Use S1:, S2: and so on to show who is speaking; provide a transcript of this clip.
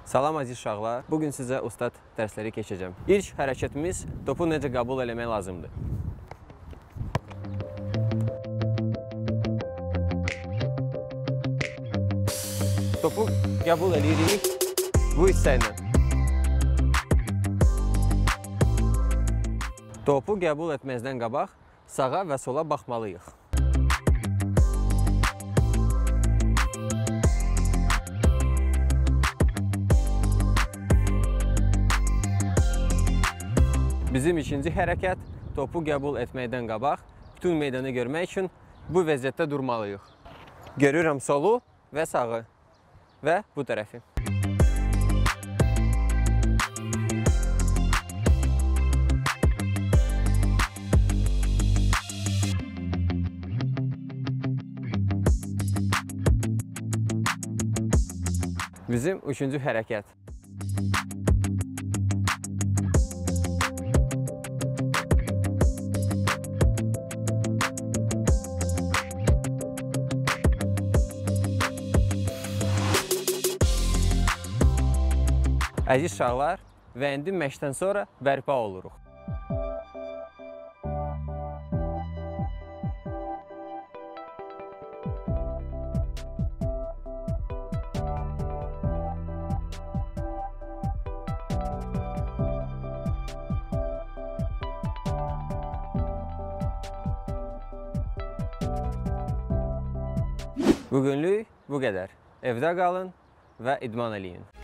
S1: Salam əziz uşaqlar, bugün sizə ustad dərsləri keçəcəm. İlk hərəkətimiz topu necə qəbul eləmək lazımdır. Topu qəbul edirik bu hissə ilə. Topu qəbul etməzdən qabaq sağa və sola baxmalıyıq. Bizim ikinci hərəkət topu qəbul etməkdən qabaq bütün meydanı görmək üçün bu vəziyyətdə durmalıyıq. Görürəm solu və sağı və bu tərəfi. Bizim üçüncü hərəkət. Əziz uşaqlar, və indi məşqdən sonra bərpa oluruq. Bugünlük bu qədər. Evdə qalın və idman eləyin.